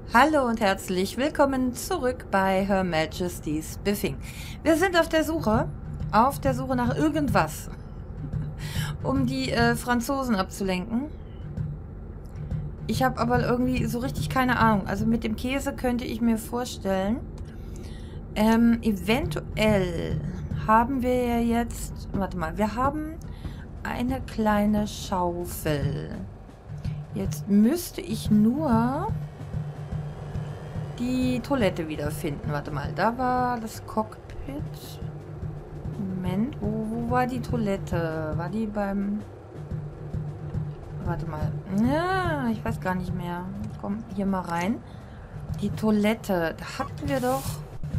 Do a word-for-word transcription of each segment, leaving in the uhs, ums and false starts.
Hallo und herzlich willkommen zurück bei Her Majesty's Biffing. Wir sind auf der Suche, auf der Suche nach irgendwas, um die äh, Franzosen abzulenken. Ich habe aber irgendwie so richtig keine Ahnung. Also mit dem Käse könnte ich mir vorstellen, ähm, eventuell haben wir ja jetzt, warte mal, wir haben eine kleine Schaufel. Jetzt müsste ich nur die Toilette wiederfinden. Warte mal, da war das Cockpit. Moment, wo, wo war die Toilette? War die beim... Warte mal. Ja, ich weiß gar nicht mehr. Komm, hier mal rein. Die Toilette. Da hatten wir doch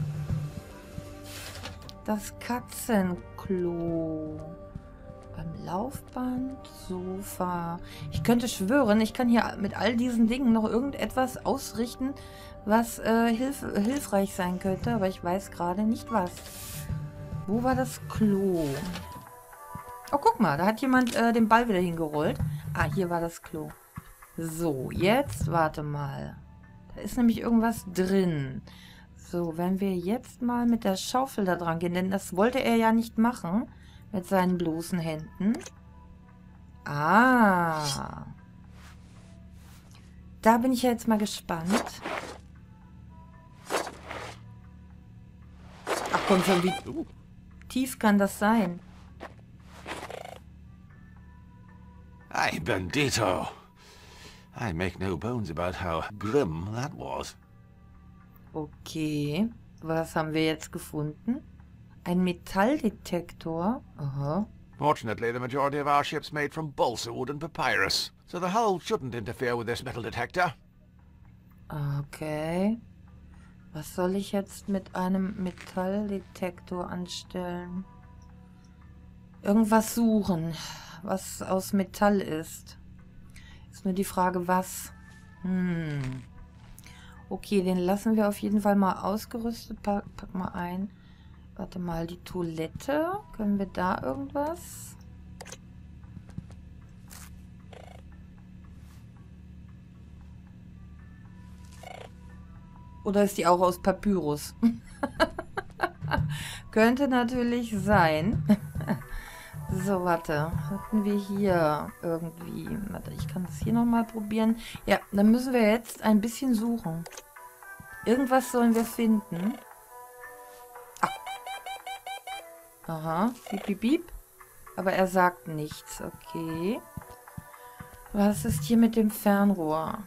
das Katzenklo. Beim Laufband, Sofa. Ich könnte schwören, ich kann hier mit all diesen Dingen noch irgendetwas ausrichten, was äh, hilf hilfreich sein könnte, aber ich weiß gerade nicht was. Wo war das Klo? Oh, guck mal, da hat jemand äh, den Ball wieder hingerollt. Ah, hier war das Klo. So, jetzt, warte mal. Da ist nämlich irgendwas drin. So, wenn wir jetzt mal mit der Schaufel da dran gehen, denn das wollte er ja nicht machen mit seinen bloßen Händen. Ah. Da bin ich ja jetzt mal gespannt. Ach komm schon, wie tief kann das sein? Hey, Bandito. I make no bones about how grim that was. Okay. Was haben wir jetzt gefunden? Ein Metalldetektor. Aha. Fortunately, the majority of our ship's made from balsa wood and papyrus, so the hull shouldn't interfere with this metal detector. Okay. Was soll ich jetzt mit einem Metalldetektor anstellen? Irgendwas suchen, was aus Metall ist. Ist nur die Frage, was. Hm. Okay, den lassen wir auf jeden Fall mal ausgerüstet. Pack, pack mal ein. Warte mal, die Toilette. Können wir da irgendwas? Oder ist die auch aus Papyrus? Könnte natürlich sein. So, warte. Hatten wir hier irgendwie... Warte, ich kann das hier nochmal probieren. Ja, dann müssen wir jetzt ein bisschen suchen. Irgendwas sollen wir finden. Ah. Aha. Piep, piep, piep. Aber er sagt nichts. Okay. Was ist hier mit dem Fernrohr?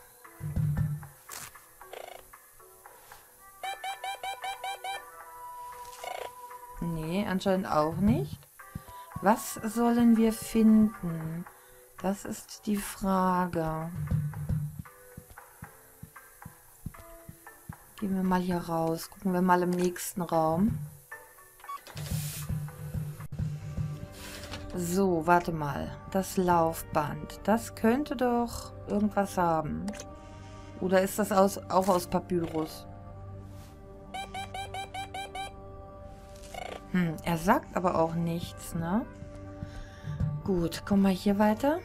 Nee, anscheinend auch nicht. Was sollen wir finden? Das ist die Frage. Gehen wir mal hier raus. Gucken wir mal im nächsten Raum. So, warte mal. Das Laufband. Das könnte doch irgendwas haben. Oder ist das aus, auch aus Papyrus? Hm, er sagt aber auch nichts, ne? Gut, komm mal hier weiter.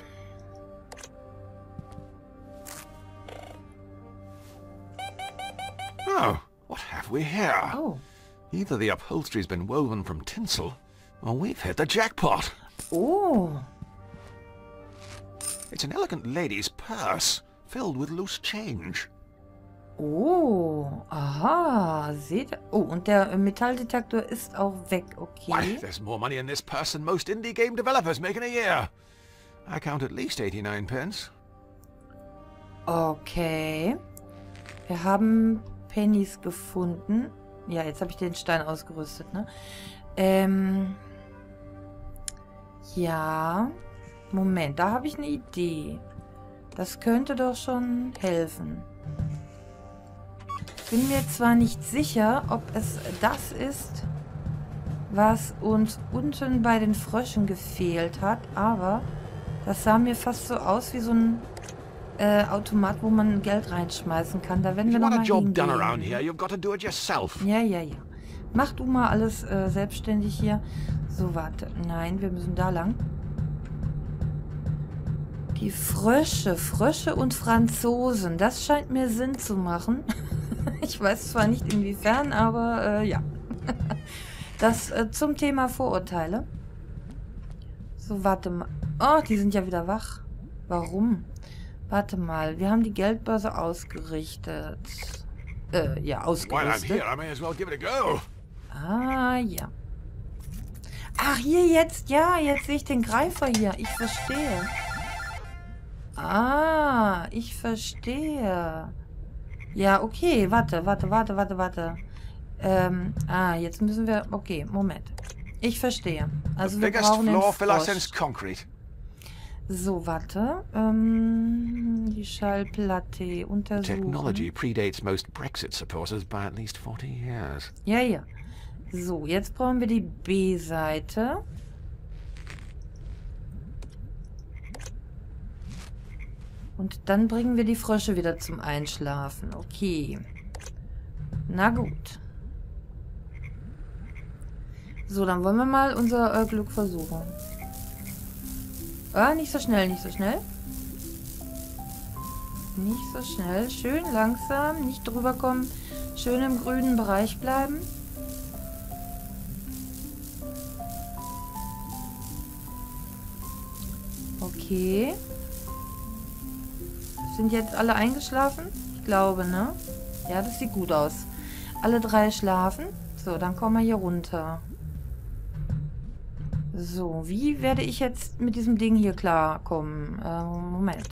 Oh, what have we here? Oh. Either the upholstery's been woven from tinsel, or we've hit the jackpot. Oh. It's an elegant lady's purse, filled with loose change. Oh, aha, seht ihr? Oh, und der Metalldetektor ist auch weg, okay. Why, there's more money in this purse than most indie game developers make in a year. I count at least eighty-nine pence. Okay. Wir haben Pennies gefunden. Ja, jetzt habe ich den Stein ausgerüstet, ne? Ähm. Ja. Moment, da habe ich eine Idee. Das könnte doch schon helfen. Ich bin mir zwar nicht sicher, ob es das ist, was uns unten bei den Fröschen gefehlt hat, aber das sah mir fast so aus wie so ein äh, Automat, wo man Geld reinschmeißen kann. Da werden wir noch mal hingehen. Ja, ja, ja. Mach du mal alles äh, selbstständig hier. So, warte. Nein, wir müssen da lang. Die Frösche. Frösche und Franzosen. Das scheint mir Sinn zu machen. Ich weiß zwar nicht inwiefern, aber äh, ja. Das äh, zum Thema Vorurteile. So, warte mal. Oh, die sind ja wieder wach. Warum? Warte mal. Wir haben die Geldbörse ausgerichtet. Äh, ja, ausgerüstet. Ah, ja. Ach, hier jetzt. Ja, jetzt sehe ich den Greifer hier. Ich verstehe. Ah, ich verstehe. Ja, okay. Warte, warte, warte, warte, warte. Ähm, ah, jetzt müssen wir... Okay, Moment. Ich verstehe. Also wir brauchen den Frosch. So, warte. Ähm, die Schallplatte untersuchen. Technology predates most Brexit supporters by at least forty years. Ja, ja. So, jetzt brauchen wir die B-Seite. Und dann bringen wir die Frösche wieder zum Einschlafen. Okay. Na gut. So, dann wollen wir mal unser äh, Glück versuchen. Ah, nicht so schnell, nicht so schnell. Nicht so schnell. Schön langsam, nicht drüber kommen. Schön im grünen Bereich bleiben. Okay. Sind jetzt alle eingeschlafen? Ich glaube, ne? Ja, das sieht gut aus. Alle drei schlafen. So, dann kommen wir hier runter. So, wie werde ich jetzt mit diesem Ding hier klarkommen? Äh, Moment.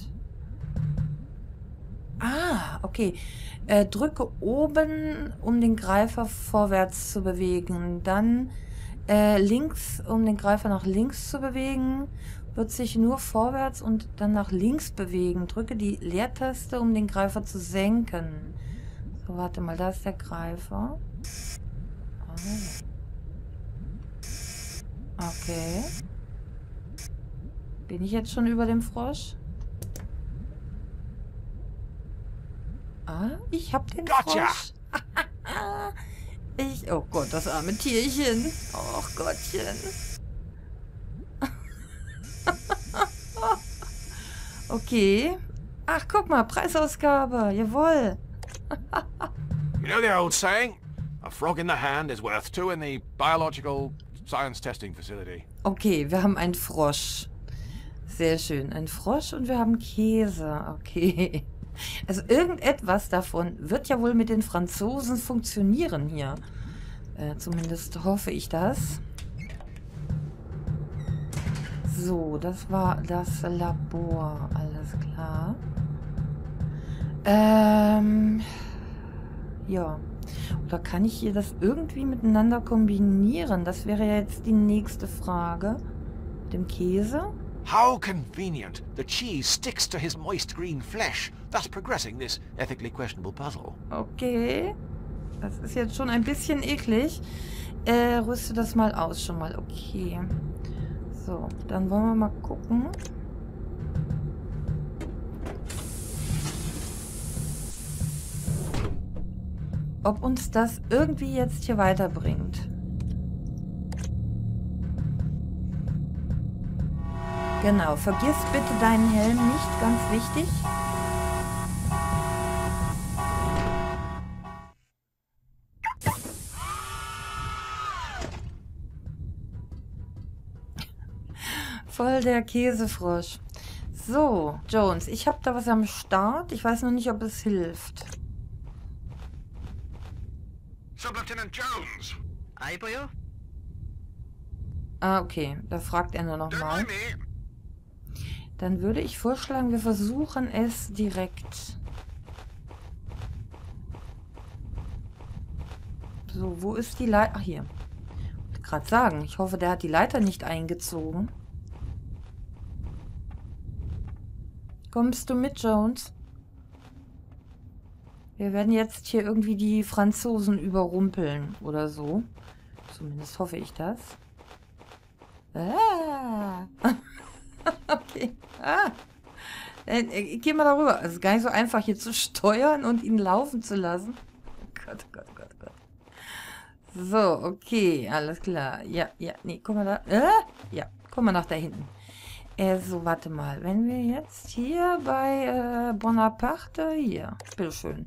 Ah, okay. Äh, drücke oben, um den Greifer vorwärts zu bewegen. Dann äh, links, um den Greifer nach links zu bewegen. Wird sich nur vorwärts und dann nach links bewegen. Drücke die Leertaste, um den Greifer zu senken. So, warte mal, da ist der Greifer. Oh. Okay. Bin ich jetzt schon über dem Frosch? Ah, ich hab den Gotcha. Frosch. Ich, oh Gott, das arme Tierchen. Och Gottchen. Okay. Ach, guck mal, Preisausgabe. Jawohl. You know the old saying? A frog in the hand is worth two in the biological science testing facility. Okay, wir haben einen Frosch. Sehr schön. Ein Frosch und wir haben Käse. Okay. Also irgendetwas davon wird ja wohl mit den Franzosen funktionieren hier. Äh, zumindest hoffe ich das. So, das war das Labor. Alles klar. Ähm... Ja. Oder kann ich hier das irgendwie miteinander kombinieren? Das wäre ja jetzt die nächste Frage. Mit dem Käse. How convenient. The cheese sticks to his moist green flesh, thus progressing this ethically questionable puzzle. Okay. Das ist jetzt schon ein bisschen eklig. Äh, rüste das mal aus schon mal. Okay. So, dann wollen wir mal gucken. Ob uns das irgendwie jetzt hier weiterbringt. Genau, vergiss bitte deinen Helm nicht, ganz wichtig. Voll der Käsefrosch. So, Jones, ich habe da was am Start. Ich weiß noch nicht, ob es hilft. Sub-Lieutenant Jones. Aye, boyo? Ah, okay. Da fragt er nur noch mal. Dann würde ich vorschlagen, wir versuchen es direkt. So, wo ist die Leiter? Ach, hier. Ich wollte gerade sagen, ich hoffe, der hat die Leiter nicht eingezogen. Kommst du mit, Jones? Wir werden jetzt hier irgendwie die Franzosen überrumpeln oder so. Zumindest hoffe ich das. Ah. Okay. Ah. Äh, geh mal darüber. Es ist gar nicht so einfach, hier zu steuern und ihn laufen zu lassen. Oh Gott, oh Gott, oh Gott, oh Gott. So, okay. Alles klar. Ja, ja. Nee, komm mal da. Äh? Ja, komm mal nach da hinten. Äh, so, warte mal. Wenn wir jetzt hier bei äh, Bonaparte, hier, bitteschön.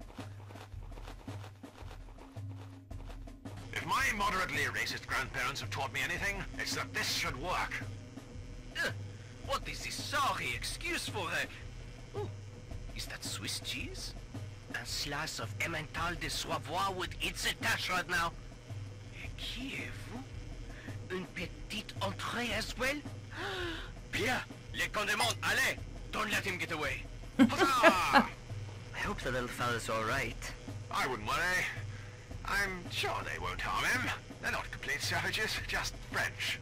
If my moderately racist grandparents have taught me anything, it's that this should work. Uh, what is this sorry excuse for a... Oh, is that Swiss cheese? A slice of Emmental de Savoie would eat the dash right now. Kiev? Une petite entrée as well? Bien, les condiments, allez! Don't let him get away. Huzzah! I hope the little fella's alright. I wouldn't worry. I'm sure they won't harm him. They're not complete savages, just French.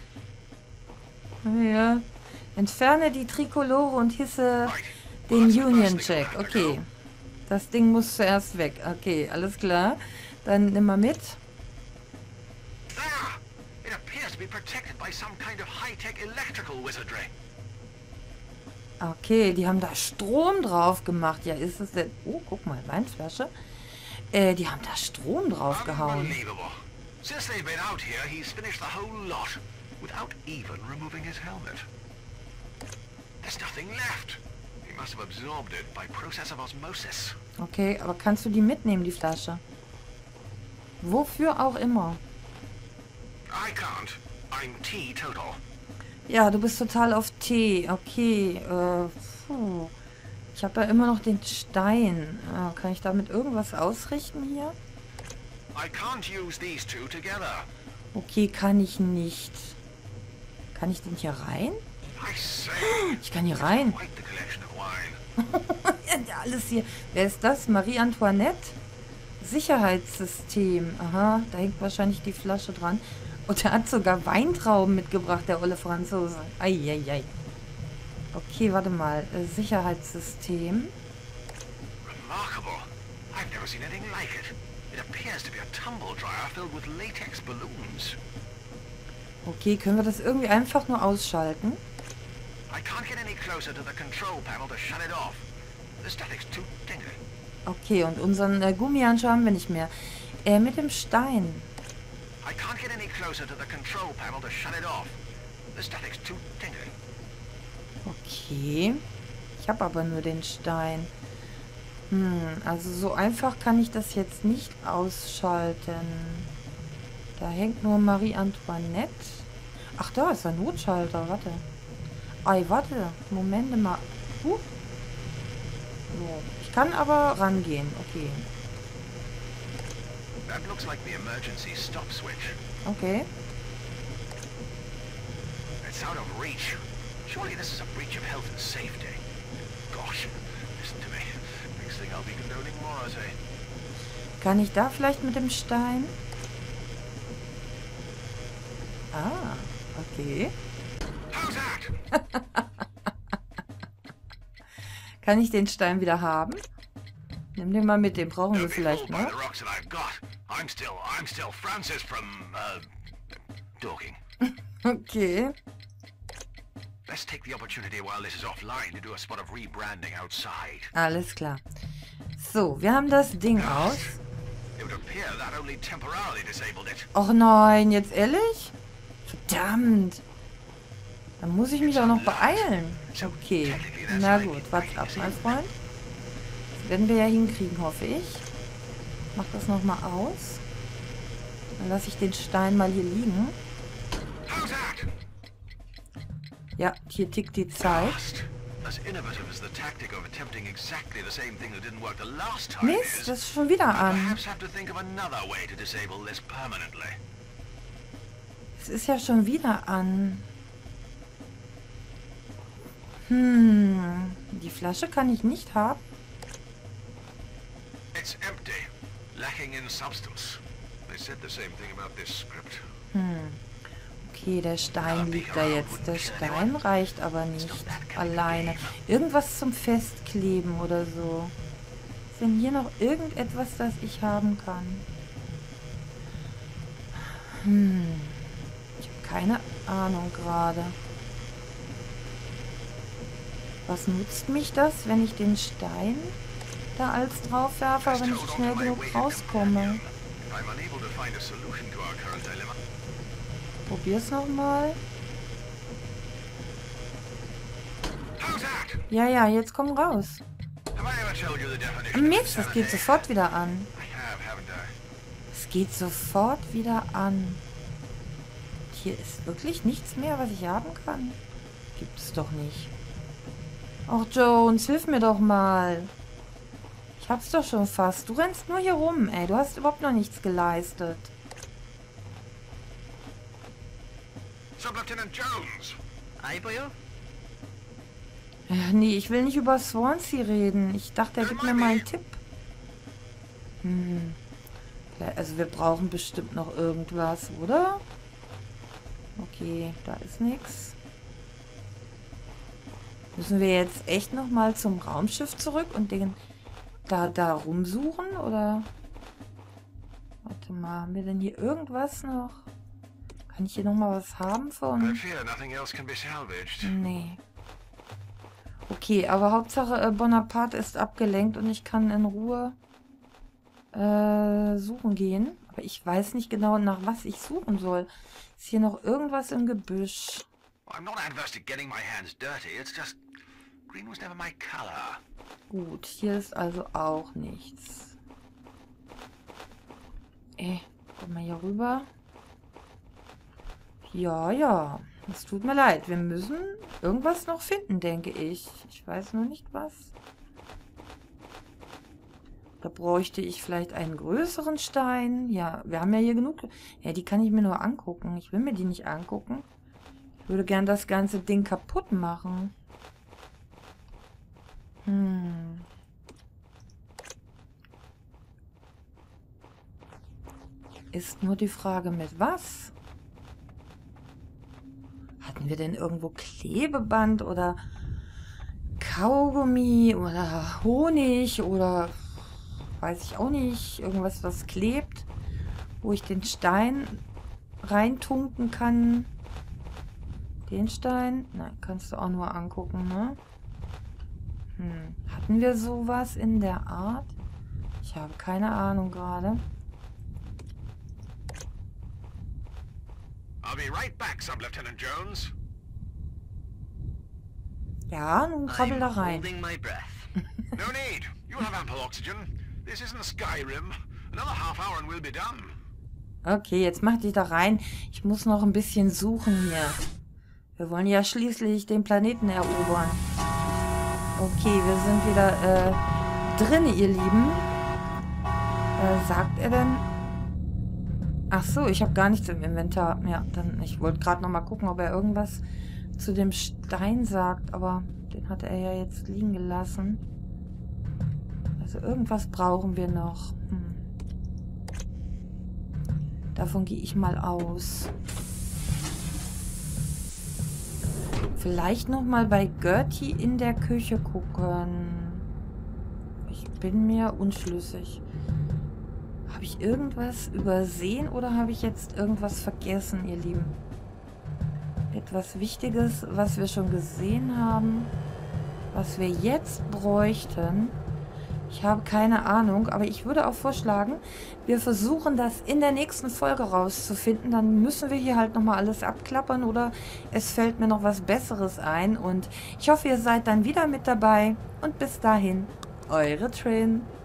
Ja. Entferne die Trikolore und hisse den Union Jack. Okay. Das Ding muss zuerst weg. Okay, alles klar. Dann nimm mal mit. Ah! It appears to be protected by some kind of high-tech electrical wizardry. Okay, die haben da Strom drauf gemacht. Ja, ist es denn... Oh, guck mal, Weinflasche. Äh, die haben da Strom drauf gehauen. Unbelievable. Since they've been out here, he's finished the whole lot without even removing his helmet. There's nothing left. He must have absorbed it by process of osmosis. Okay, aber kannst du die mitnehmen, die Flasche? Wofür auch immer. I can't. I'm teetotal. Ja, du bist total auf Tee. Okay, äh, puh. Ich habe ja immer noch den Stein. Ah, kann ich damit irgendwas ausrichten hier? I can't use these two together. Okay, kann ich nicht. Kann ich denn hier rein? I say, Ich kann hier rein. quite the collection of wine. Ja, alles hier. Wer ist das? Marie Antoinette? Sicherheitssystem. Aha, da hängt wahrscheinlich die Flasche dran. Und er hat sogar Weintrauben mitgebracht, der olle Franzose. Eieiei. Okay, warte mal. Äh, Sicherheitssystem. Remarkable. I've never seen anything like it. It appears to be a tumble dryer filled with latex balloons. Okay, können wir das irgendwie einfach nur ausschalten? I can't get any closer to the control panel to shut it off. The static's too tingly. Okay, und unseren äh, Gummihandschuh haben wir nicht mehr. Äh, mit dem Stein. I can't get any closer to the control panel to shut it off. The static's too tingly. Okay. Ich habe aber nur den Stein. Hm, also so einfach kann ich das jetzt nicht ausschalten. Da hängt nur Marie Antoinette. Ach, da ist der Notschalter. Warte. Ei, warte. Moment mal. Huh. So. Ich kann aber rangehen. Okay. That looks like the emergency stop switch. Okay. It's out of reach. Surely this is a breach of health and safety. Gosh, listen to me. Next thing I'll be condoning morality. Kann ich da vielleicht mit dem Stein? Ah, okay. How's that? Kann ich den Stein wieder haben? Nimm den mal mit, den brauchen wir Don't be vielleicht fooled by noch. the rocks that I've got. I'm still, I'm still Francis from, uh, Dorking. Okay. Let's take the opportunity while this is offline to do a spot of rebranding outside. Alles klar. So, wir haben das Ding aus. It would appear that only temporarily disabled it. Och nein, jetzt ehrlich? Verdammt. Dann muss ich mich auch noch beeilen. Okay. Na gut, warte ab, mein Freund. Das werden wir ja hinkriegen, hoffe ich. Mach das nochmal aus. Dann lasse ich den Stein mal hier liegen. How's that? Ja, hier tickt die Zeit. Fast. As innovative as the tactic of attempting exactly the same thing that didn't work the last time Mist, is, das ist schon wieder we an. perhaps have to think of another way to disable this permanently. Es ist ja schon wieder an. Hm, die Flasche kann ich nicht haben. It's empty, lacking in substance. They said the same thing about this script. Hm. Okay, der Stein liegt da jetzt. Der Stein reicht aber nicht alleine. Irgendwas zum Festkleben oder so. Ist denn hier noch irgendetwas, das ich haben kann? Hm. Ich habe keine Ahnung gerade. Was nutzt mich das, wenn ich den Stein da als drauf werfe, wenn ich schnell genug rauskomme? I'm unable to find a solution to our current dilemma. Probier's nochmal. hell's that? Ja, ja, jetzt komm raus. Have I ever told you the definition of Mist, das geht insanity? sofort wieder an. I have, haven't I? Es geht sofort wieder an. Hier ist wirklich nichts mehr, was ich haben kann. Gibt es doch nicht. Ach, Jones, hilf mir doch mal. Ich hab's doch schon fast. Du rennst nur hier rum, ey. Du hast überhaupt noch nichts geleistet. Sub-Lieutenant Jones. Aye, boyo? Ja, nee, ich will nicht über Swansea reden. Ich dachte, er gibt mir mal einen Tipp. Hm. Also wir brauchen bestimmt noch irgendwas, oder? Okay, da ist nichts. Müssen wir jetzt echt noch mal zum Raumschiff zurück und den da, da rumsuchen, oder? Warte mal, haben wir denn hier irgendwas noch? Kann ich hier noch mal was haben I von? fear nothing else can be salvaged. Nee. Okay, aber Hauptsache äh, Bonaparte ist abgelenkt und ich kann in Ruhe äh, suchen gehen. Aber ich weiß nicht genau, nach was ich suchen soll. Ist hier noch irgendwas im Gebüsch? I'm not adverse to getting my hands dirty. It's just green was never my color. Gut, hier ist also auch nichts. Äh, guck mal hier rüber. Ja, ja. Es tut mir leid. Wir müssen irgendwas noch finden, denke ich. Ich weiß nur nicht was. Da bräuchte ich vielleicht einen größeren Stein. Ja, wir haben ja hier genug. Ja, die kann ich mir nur angucken. Ich will mir die nicht angucken. Ich würde gern das ganze Ding kaputt machen. Hm. Ist nur die Frage, mit was? Hatten wir denn irgendwo Klebeband oder Kaugummi oder Honig oder weiß ich auch nicht, irgendwas, was klebt, wo ich den Stein reintunken kann? Den Stein? Nein, kannst du auch nur angucken, ne? Hm. Hatten wir sowas in der Art? Ich habe keine Ahnung gerade. I'll be right back, Sub-Lieutenant Jones. Ja, nun krabbel da I'm rein. holding my breath. No need. You'll have ample oxygen. This isn't Skyrim. Another half hour and we'll be done. Okay, jetzt mach dich da rein. Ich muss noch ein bisschen suchen hier. Wir wollen ja schließlich den Planeten erobern. Okay, wir sind wieder äh, drin, ihr Lieben. Äh, sagt er denn... Ach so, ich habe gar nichts im Inventar. Ja, dann, ich wollte gerade noch mal gucken, ob er irgendwas zu dem Stein sagt, aber den hat er ja jetzt liegen gelassen. Also irgendwas brauchen wir noch. Hm. Davon gehe ich mal aus. Vielleicht noch mal bei Gertie in der Küche gucken. Ich bin mir unschlüssig. Habe ich irgendwas übersehen oder habe ich jetzt irgendwas vergessen, ihr Lieben? Etwas Wichtiges, was wir schon gesehen haben, was wir jetzt bräuchten. Ich habe keine Ahnung, aber ich würde auch vorschlagen, wir versuchen das in der nächsten Folge rauszufinden. Dann müssen wir hier halt nochmal alles abklappern oder es fällt mir noch was Besseres ein. Und ich hoffe, ihr seid dann wieder mit dabei. Und bis dahin, eure Trin.